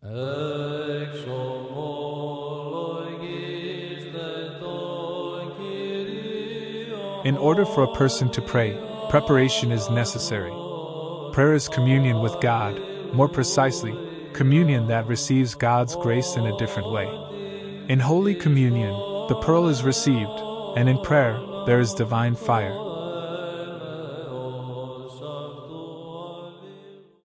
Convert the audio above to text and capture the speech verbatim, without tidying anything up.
In order for a person to pray, preparation is necessary. Prayer is communion with God, more precisely, communion that receives God's grace in a different way. In Holy Communion, the pearl is received, and in prayer, there is divine fire.